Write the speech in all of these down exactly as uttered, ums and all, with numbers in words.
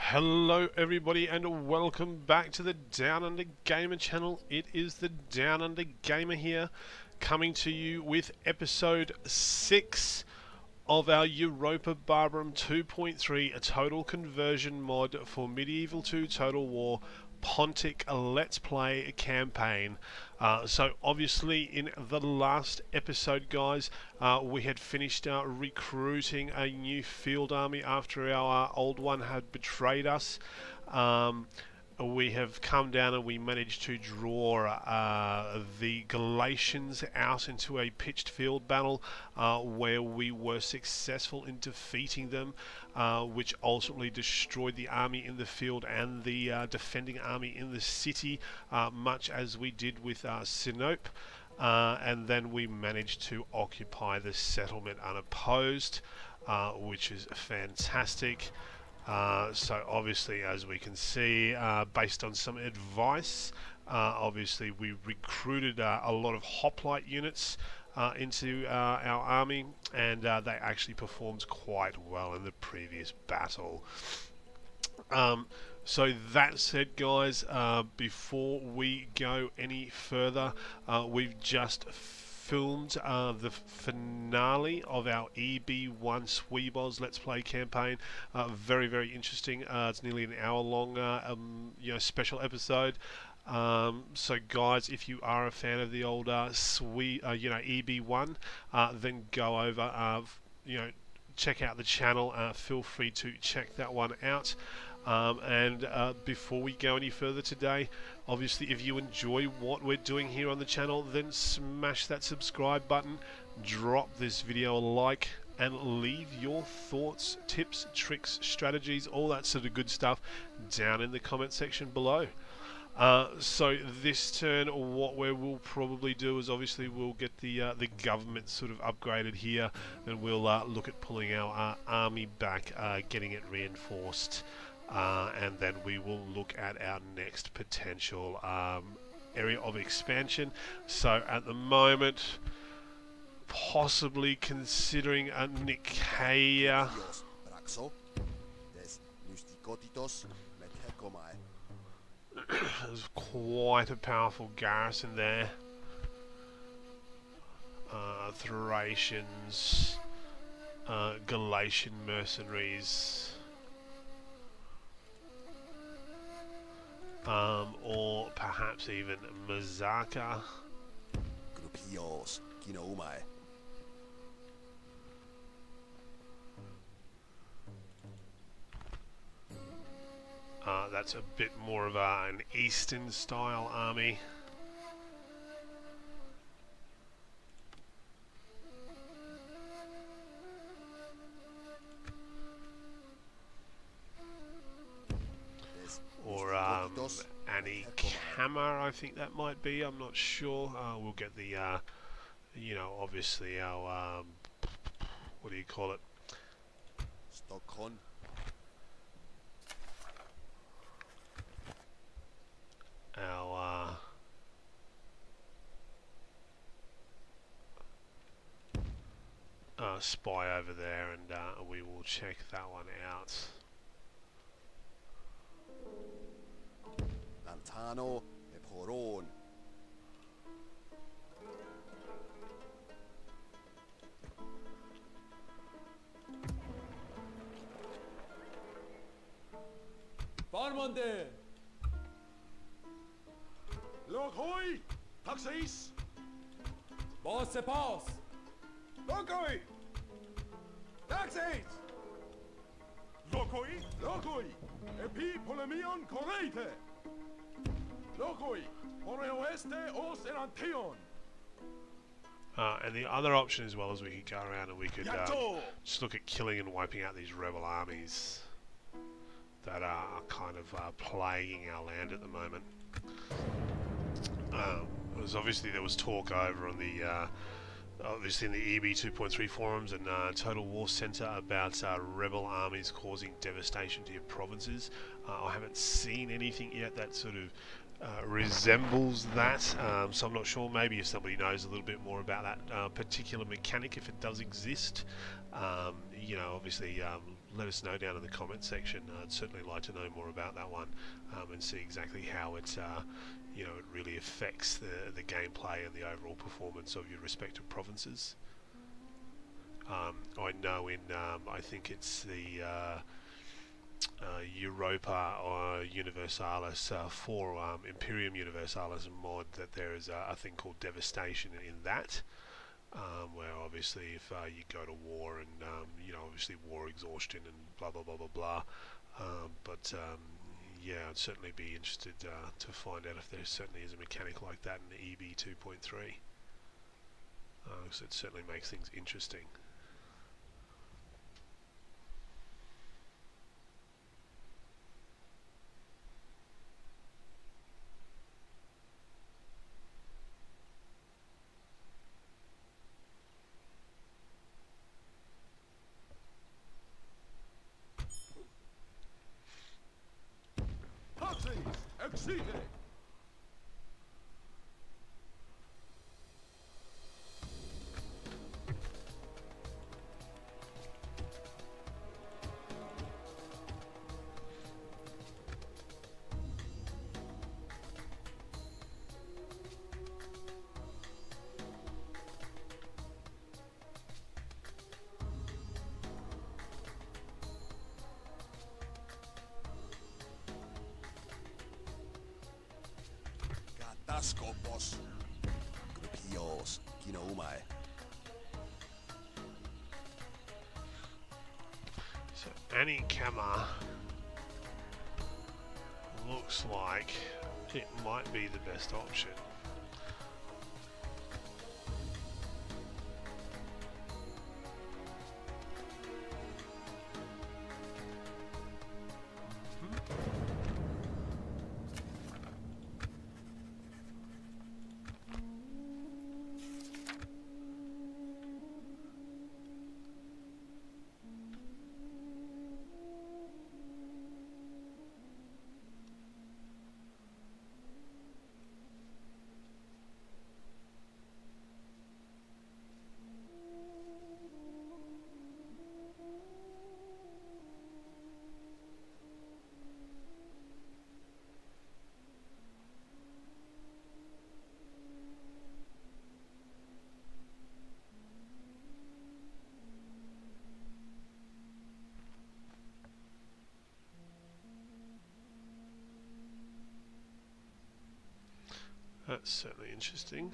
Hello everybody and welcome back to the Down Under Gamer channel. It is the Down Under Gamer here, coming to you with episode six of our Europa Barbarorum two point three, a total conversion mod for Medieval two Total War Pontic Let's Play campaign. Uh, so obviously in the last episode, guys, uh, we had finished uh, recruiting a new field army after our uh, old one had betrayed us. Um, we have come down and we managed to draw uh, the Galatians out into a pitched field battle uh, where we were successful in defeating them, uh, which ultimately destroyed the army in the field and the uh, defending army in the city, uh, much as we did with uh, Sinope. Uh, and then we managed to occupy the settlement unopposed, uh, which is fantastic. Uh, so obviously, as we can see, uh, based on some advice, uh, obviously we recruited uh, a lot of hoplite units uh, into uh, our army, and uh, they actually performed quite well in the previous battle. Um, so that said, guys, uh, before we go any further, uh, we've just filmed uh, the finale of our E B one Sweeboz Let's Play campaign. Uh, very, very interesting. Uh, it's nearly an hour long, uh, um, you know, special episode. Um, so, guys, if you are a fan of the old uh, Swe uh, you know, E B one, uh, then go over, uh, you know, check out the channel. Uh, feel free to check that one out. Um, and uh, before we go any further today, obviously if you enjoy what we're doing here on the channel, then smash that subscribe button, drop this video a like, and leave your thoughts, tips, tricks, strategies, all that sort of good stuff down in the comment section below. Uh, so this turn, what we will probably do is obviously we'll get the uh, the government sort of upgraded here, and we'll uh, look at pulling our uh, army back, uh, getting it reinforced. Uh, and then we will look at our next potential um, area of expansion. So at the moment, possibly considering a Nicaea. There's quite a powerful garrison there. Uh, Thracians, uh, Galatian mercenaries. Um, or perhaps even Mazaka. Uh, that's a bit more of a, an Eastern style army. Or um, Annie Kammer, I think that might be. I'm not sure. Uh, we'll get the, uh, you know, obviously our, um, what do you call it? Stockholm. Our, uh, uh, spy over there, and uh, we will check that one out. Lantano e Poron. Farmande. Lokoi, taxis. Boss se pass. Lokoi. Taxis. Lokoi, lokoi. Epi polemion correte. Uh, and the other option as well is we could go around and we could um, just look at killing and wiping out these rebel armies that are kind of uh, plaguing our land at the moment. Um, was obviously there was talk over on the uh, obviously in the E B two point three forums and uh, Total War Center about uh, rebel armies causing devastation to your provinces. Uh, I haven't seen anything yet that sort of Uh, resembles that, um, so I'm not sure. Maybe if somebody knows a little bit more about that uh, particular mechanic, if it does exist, um, you know, obviously um, let us know down in the comment section. Uh, I'd certainly like to know more about that one, um, and see exactly how it, uh, you know, it really affects the the gameplay and the overall performance of your respective provinces. Um, I know in um, I think it's the uh, uh, Europa or Universalis uh, for um, Imperium Universalis mod that there is a, a thing called devastation in that. Um, where obviously if uh, you go to war and um, you know, obviously war exhaustion and blah blah blah blah blah, um, but um, yeah, I'd certainly be interested uh, to find out if there certainly is a mechanic like that in the E B two point three, because uh, it certainly makes things interesting. Exceed! Taskopos. Grupios, Kinoumae. So Annie Kama looks like it might be the best option. That's certainly interesting.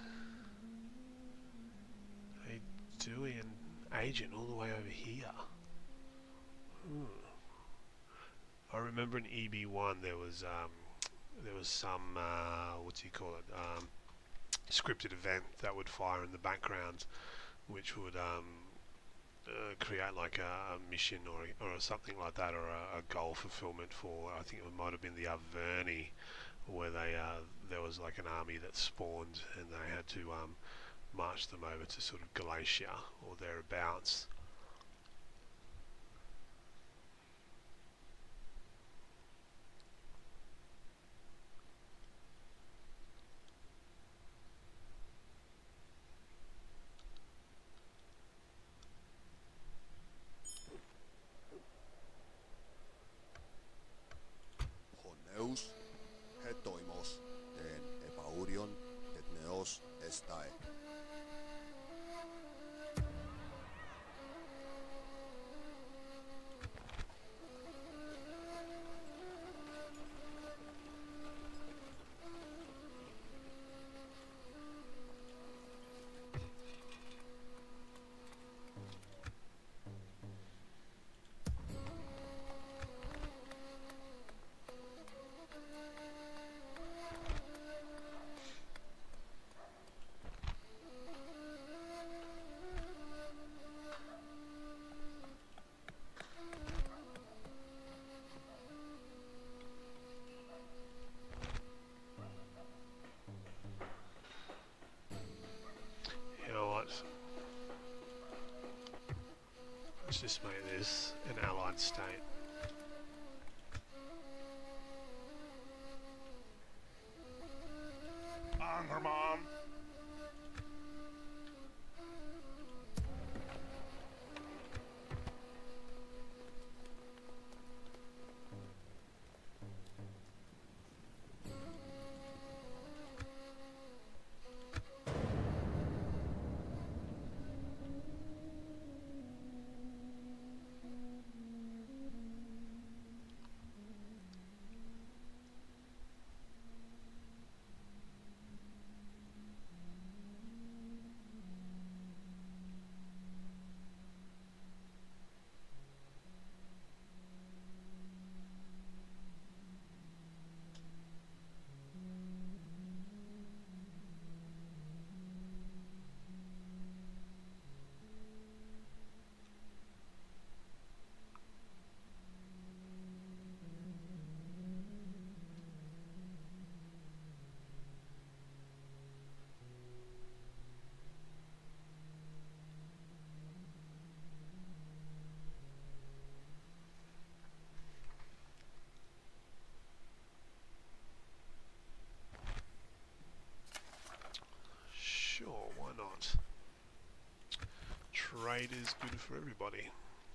A Deweyan agent all the way over here. Hmm. I remember in E B one there was um, there was some uh, what do you call it? Um, scripted event that would fire in the background, which would um, uh, create like a, a mission or or something like that, or a, a goal fulfillment for, I think it might have been the Averni, where they uh, there was like an army that spawned and they had to um, march them over to sort of Galatia or thereabouts. Honeus, hetoimos, en epaurion, et neos estae. Let's just make this an allied state. Anger, Mom. is good for everybody.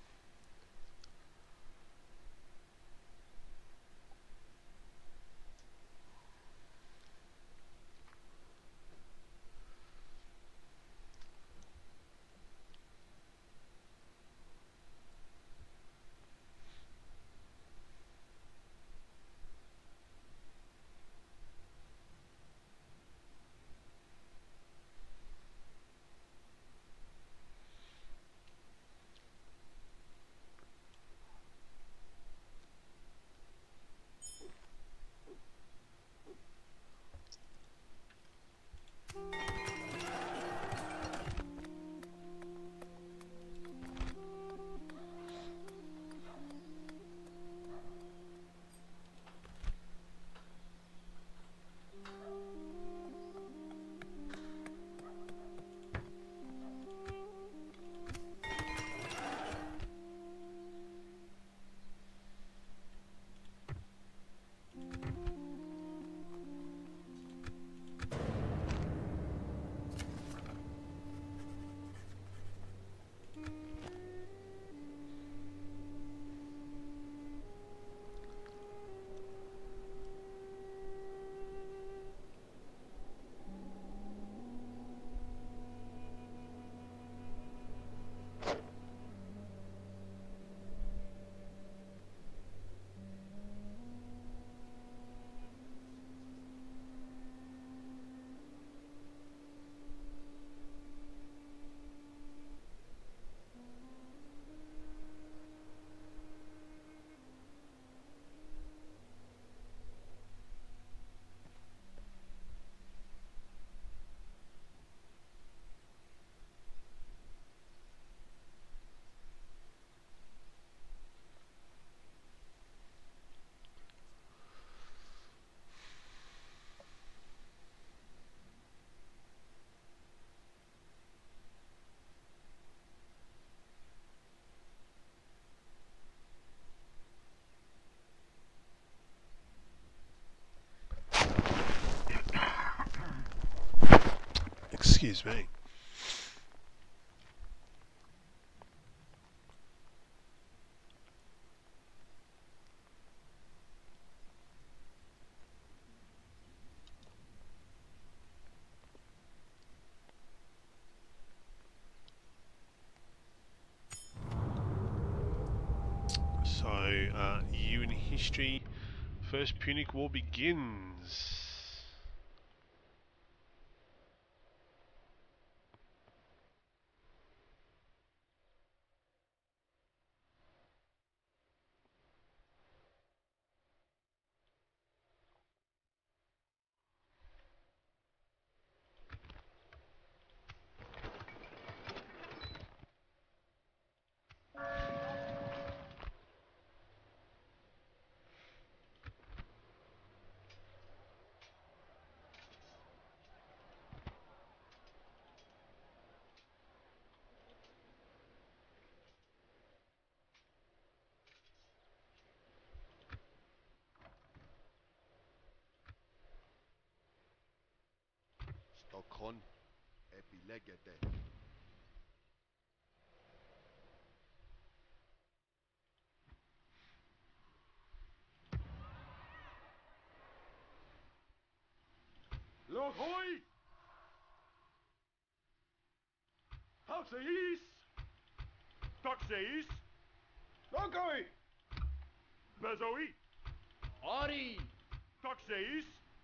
Excuse me. So, uh, you in history, First Punic War begins. Stokon epilegete. Lohoi! Taxeis! Taxeis! Logoi! Bezoi! Ari! Taxeis!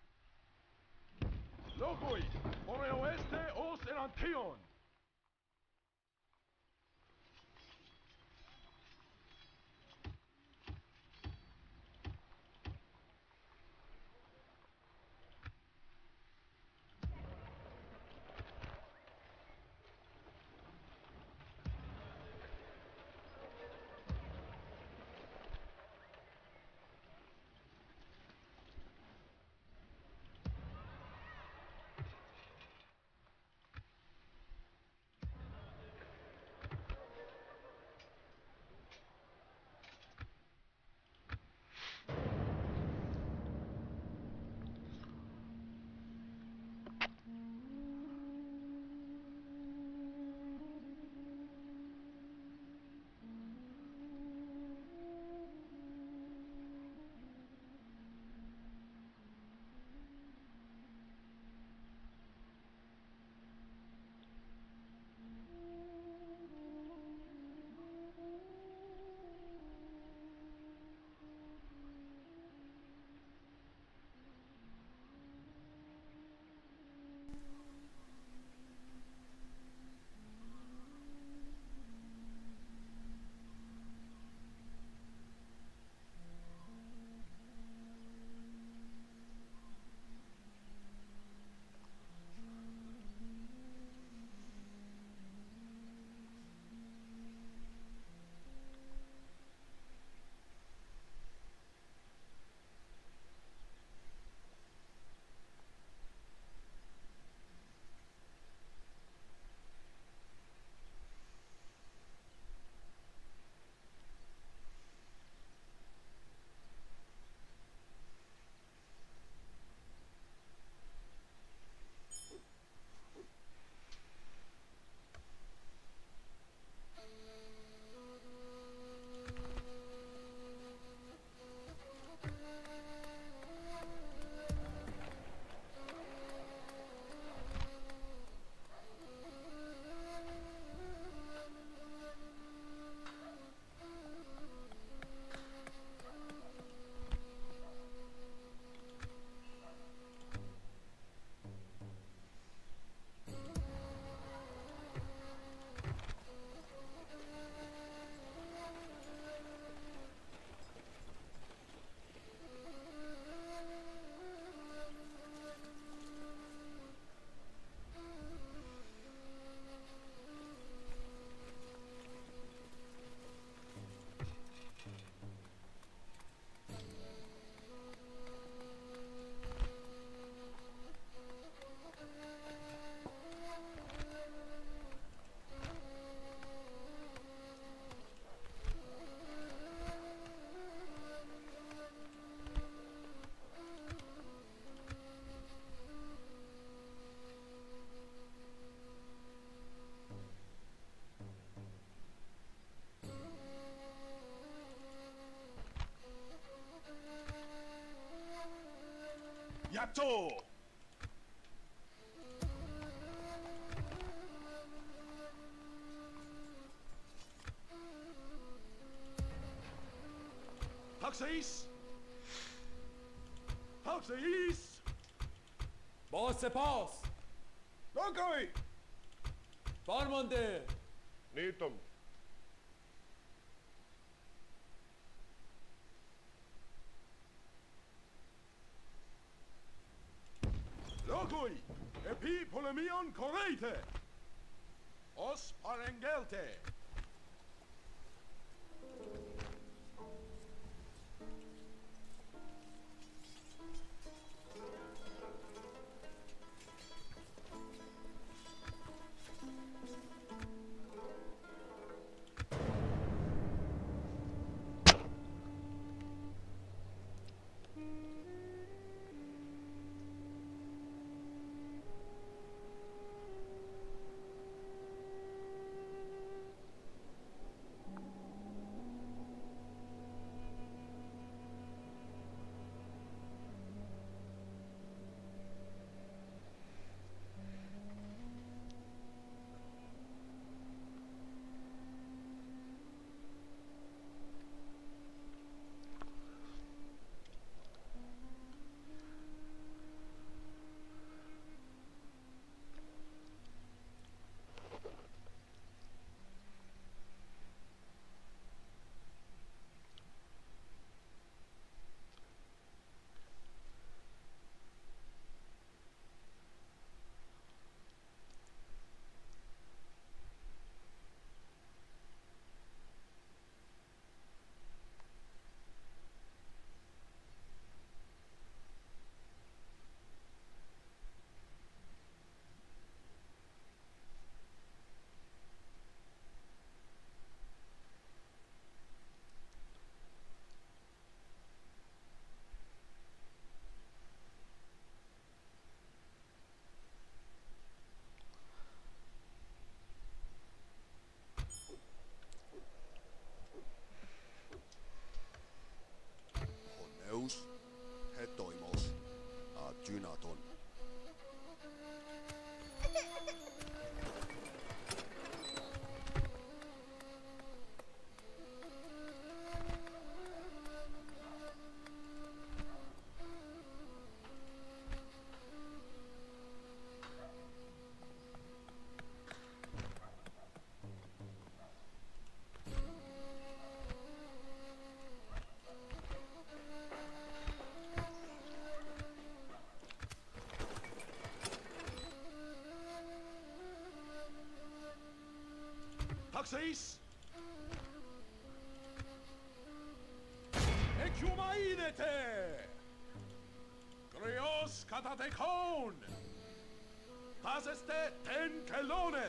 Logoi! Ore oeste os enantion! Yato! Taxis! Taxis! Boss سپاس Lokoi! فرمانده Nitum. Lokoi! Epi polemion correte! Os parengelte! Honeus, hetoimos, adjunaton. Taxis! Ecumainete! Grios katatecon! Taseste ten kelonen!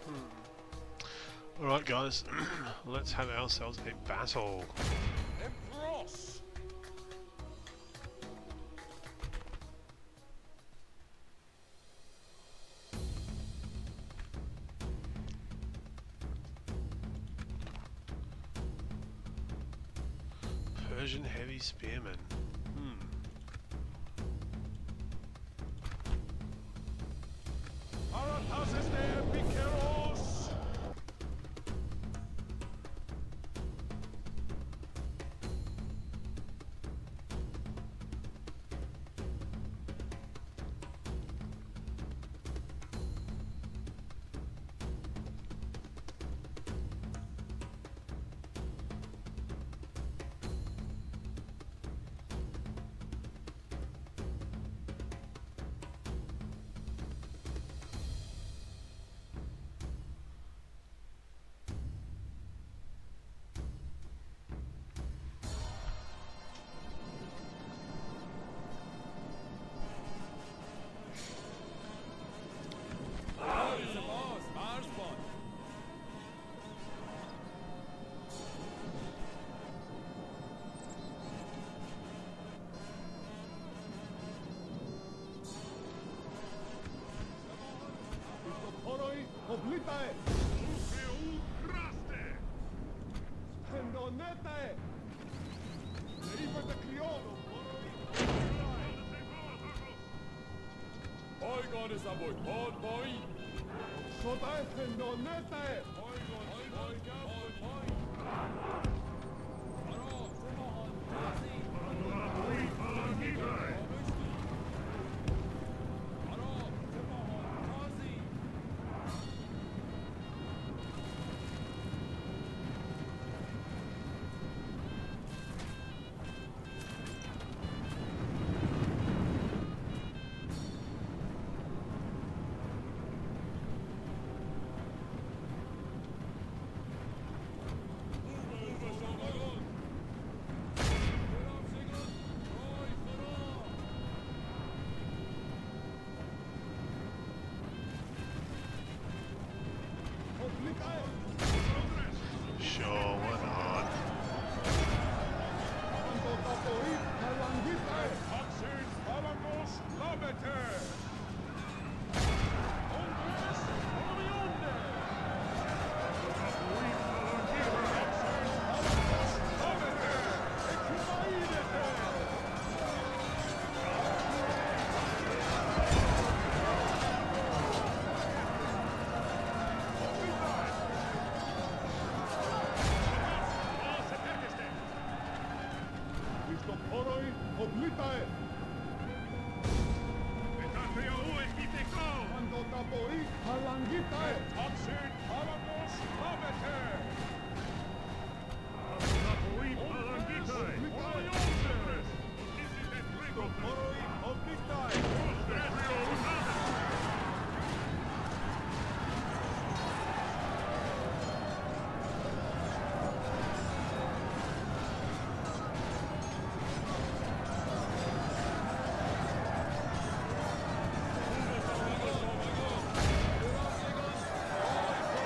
Alright guys, let's have ourselves a battle. Emperos. Persian heavy spearmen. Hmm. Aratas este piqueros. Boss, Marsbon. Poroi oblitae. Ukreu kraste! Pendonetae. Leiva de Cliono. Oigon is a boy. Pod boy. Sotae pendonetae. Oigon, oigon, oigon. Aro, Simon, Nazi. Aro, Simon, Nazi. Oblitae. Sure, why not? Andotapoi halangitae. Axin phalangos labete! Ondes orionde! Apui phalangire! Axin phalangos labete! Equivaidete. Poroi oblitae. Metatria ue iteko! Andotapoi halangitae. Axin phalangos labete! Apui phalangite! Orionde! Isite trigo! Poroi oblitae. Ostretrio labete! Aro,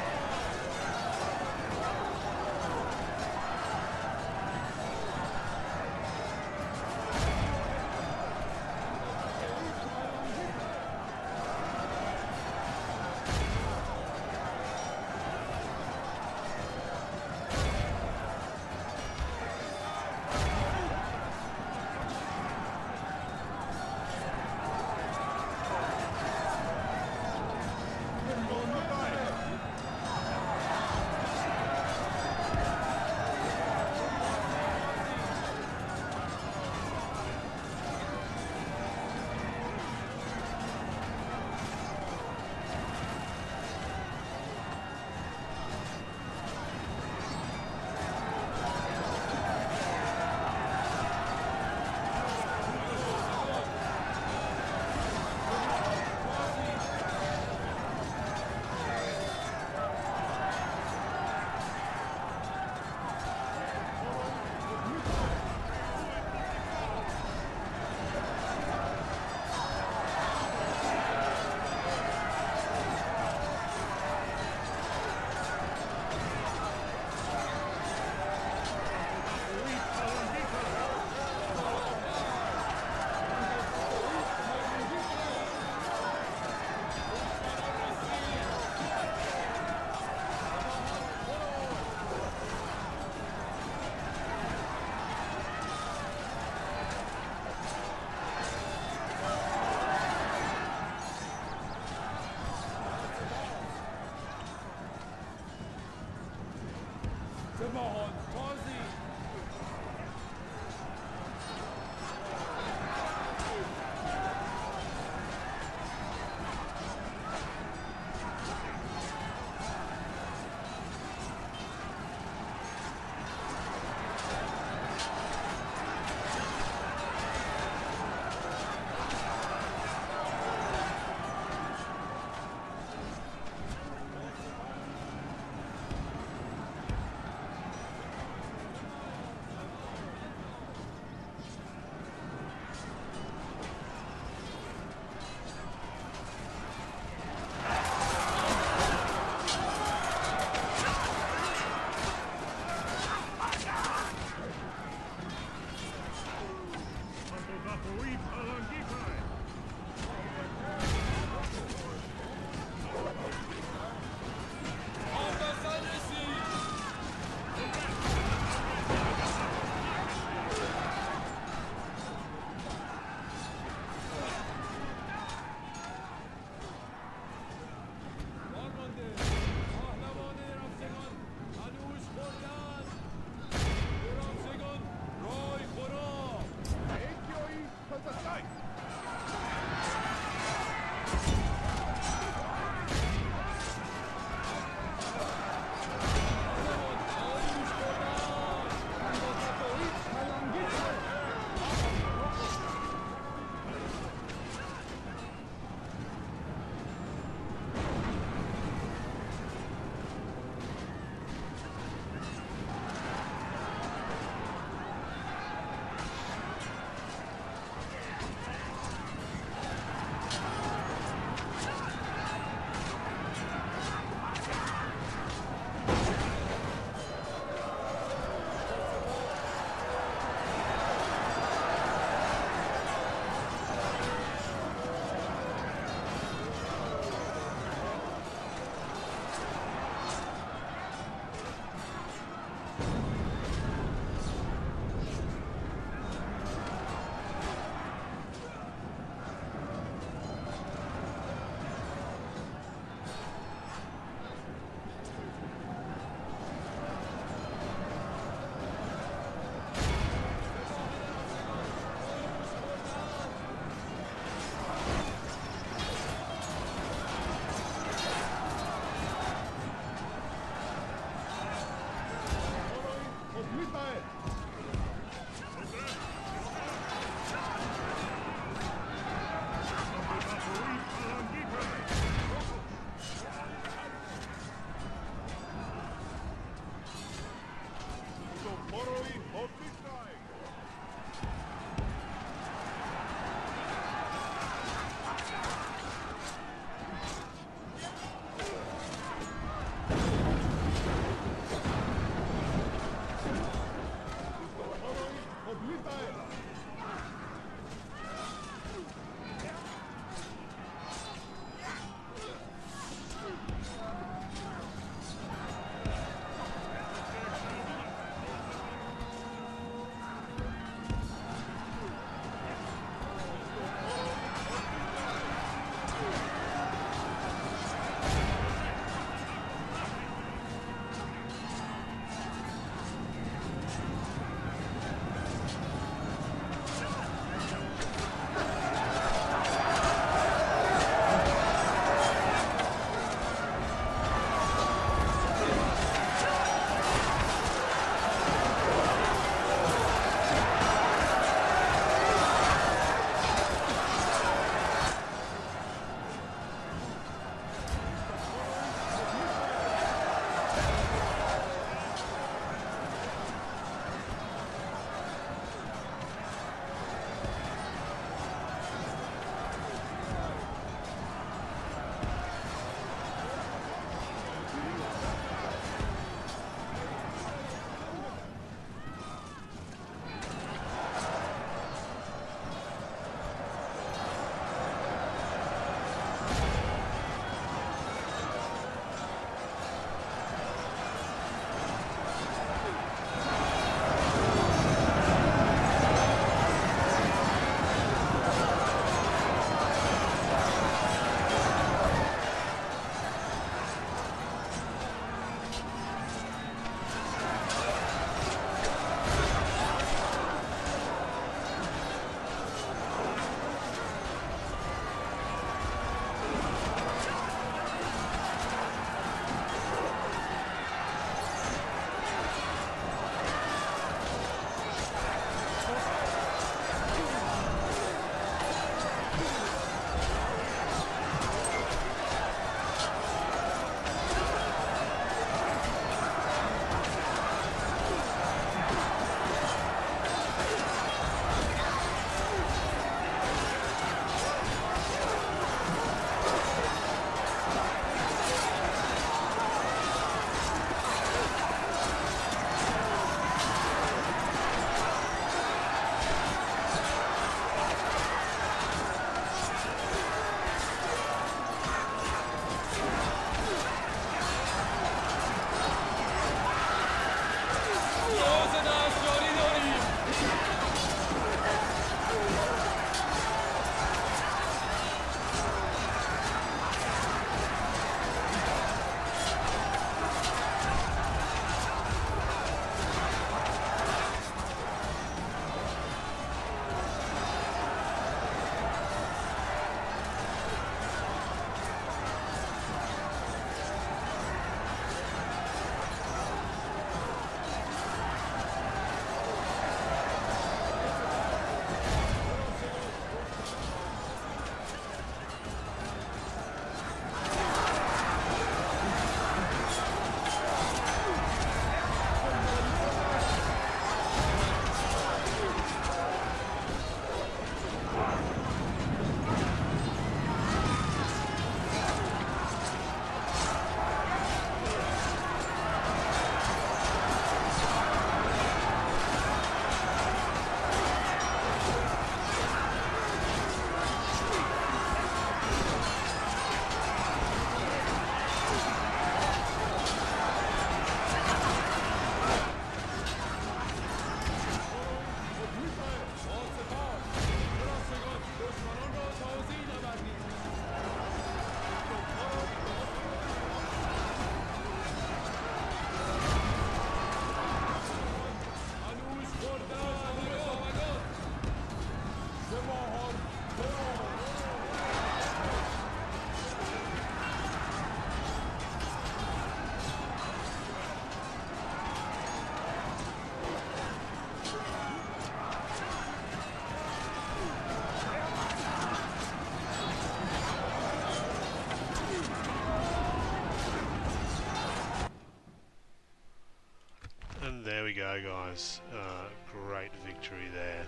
And there we go, guys. Uh, great victory there.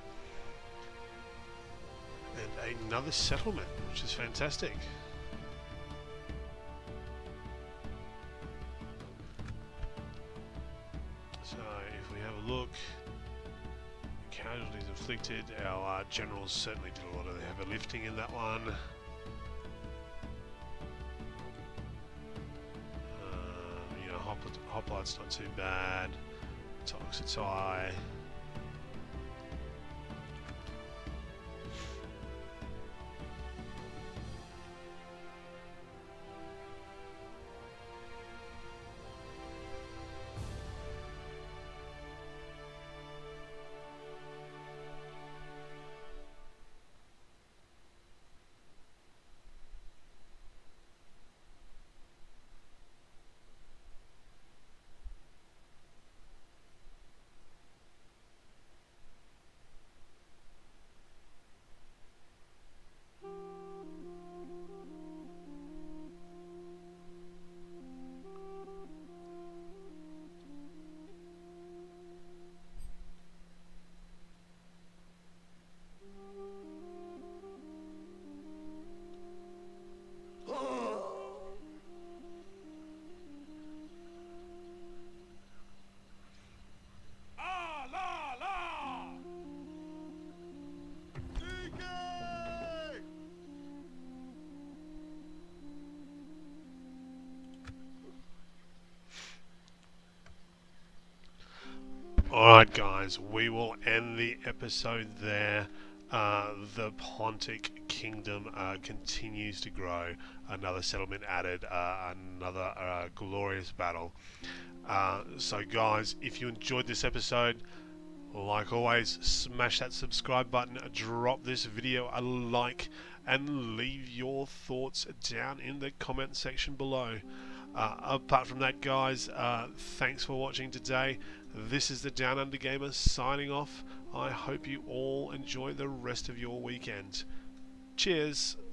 And another settlement, which is fantastic. So if we have a look, casualties inflicted, our uh, generals certainly did a lot of the heavy lifting in that one. Um, you know, Hopl Hoplite's not too bad. Toxitai. Ah, la, la! Seeking! Alright guys, we will end the episode there. Uh, the Pontic kingdom uh, continues to grow. Another settlement added, uh, another uh, glorious battle. Uh, so guys, if you enjoyed this episode, like always, smash that subscribe button, drop this video a like, and leave your thoughts down in the comment section below. Uh, apart from that guys, uh, thanks for watching today. This is the Down Under Gamer signing off. I hope you all enjoy the rest of your weekend. Cheers!